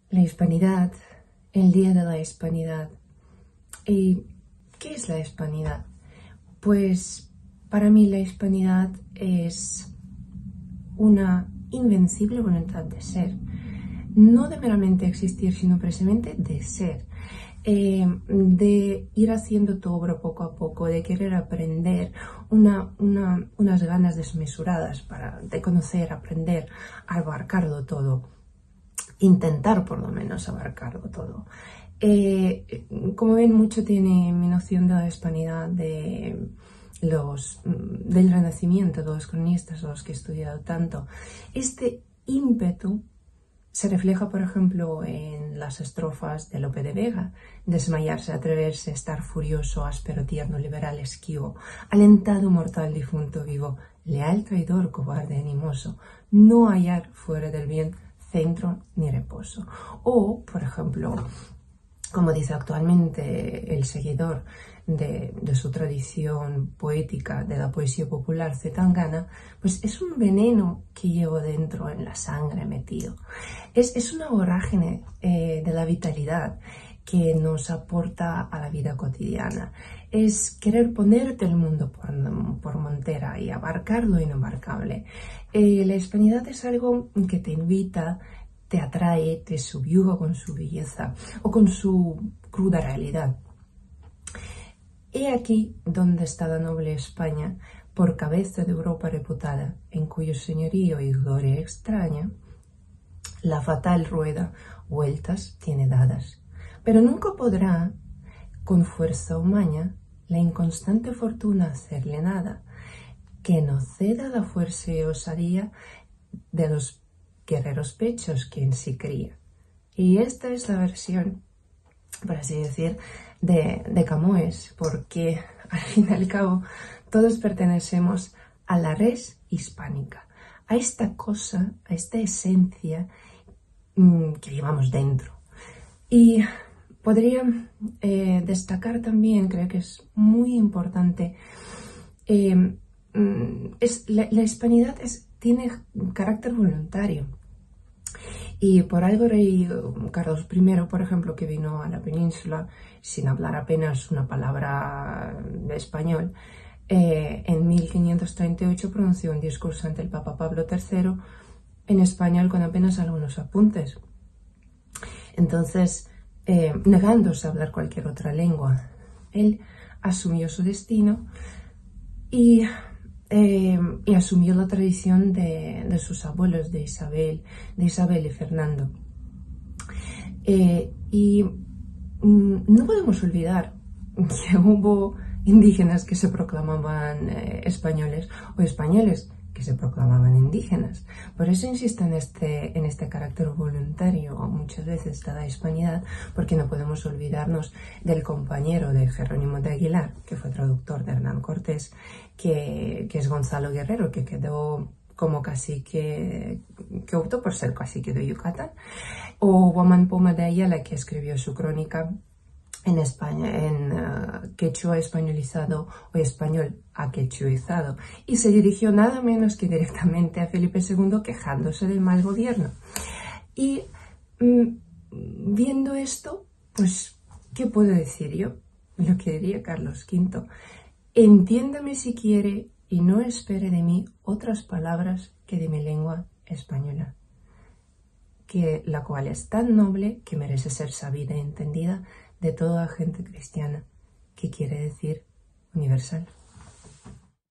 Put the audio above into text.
la hispanidad, el Día de la Hispanidad. ¿Y qué es la hispanidad? Pues para mí la hispanidad es una invencible voluntad de ser, no de meramente existir, sino precisamente de ser, de ir haciendo tu obra poco a poco, de querer aprender, unas ganas desmesuradas de conocer, aprender, abarcarlo todo, intentar por lo menos abarcarlo todo. Como ven, mucho tiene mi noción de la hispanidad del Renacimiento, de los cronistas, de los que he estudiado tanto. Este ímpetu se refleja, por ejemplo, en las estrofas de Lope de Vega: desmayarse, atreverse, estar furioso, áspero, tierno, liberal, esquivo, alentado, mortal, difunto, vivo, leal, traidor, cobarde, animoso, no hallar fuera del bien centro ni reposo. O, por ejemplo, como dice actualmente el seguidor de su tradición poética, de la poesía popular, C. Tangana, pues es un veneno que llevo dentro en la sangre metido. Es una vorágine de la vitalidad que nos aporta a la vida cotidiana. Es querer ponerte el mundo por montera y abarcar lo inabarcable. La hispanidad es algo que te invita, te atrae, te subyuga con su belleza o con su cruda realidad. He aquí donde está la noble España, por cabeza de Europa reputada, en cuyo señorío y gloria extraña, la fatal rueda vueltas tiene dadas, pero nunca podrá, con fuerza humana, la inconstante fortuna hacerle nada, que no ceda la fuerza y osadía de los guerreros pechos que en sí cría. Y esta es la versión, por así decir, de Camões, porque al fin y al cabo todos pertenecemos a la res hispánica, a esta cosa, a esta esencia que llevamos dentro. Y podría destacar también, creo que es muy importante, la hispanidad tiene carácter voluntario. Y por algo rey Carlos I, por ejemplo, que vino a la península sin hablar apenas una palabra de español, en 1538 pronunció un discurso ante el Papa Pablo III en español con apenas algunos apuntes. Entonces, negándose a hablar cualquier otra lengua, él asumió su destino y asumió la tradición de sus abuelos, de Isabel y Fernando. No podemos olvidar que hubo indígenas que se proclamaban españoles o españoles que se proclamaban indígenas. Por eso insisto en este carácter voluntario muchas veces de la hispanidad, porque no podemos olvidarnos del compañero de Jerónimo de Aguilar, que fue traductor de Hernán Cortés, que es Gonzalo Guerrero, que quedó como cacique, que optó por ser cacique de Yucatán, o Guamán Poma de Ayala, que escribió su crónica en España, en quechua españolizado o español aquechuizado, y se dirigió nada menos que directamente a Felipe II quejándose del mal gobierno. Y viendo esto, pues, ¿qué puedo decir yo? Lo que diría Carlos V: entiéndame si quiere y no espere de mí otras palabras que de mi lengua española, la cual es tan noble que merece ser sabida y entendida de toda gente cristiana, que quiere decir universal.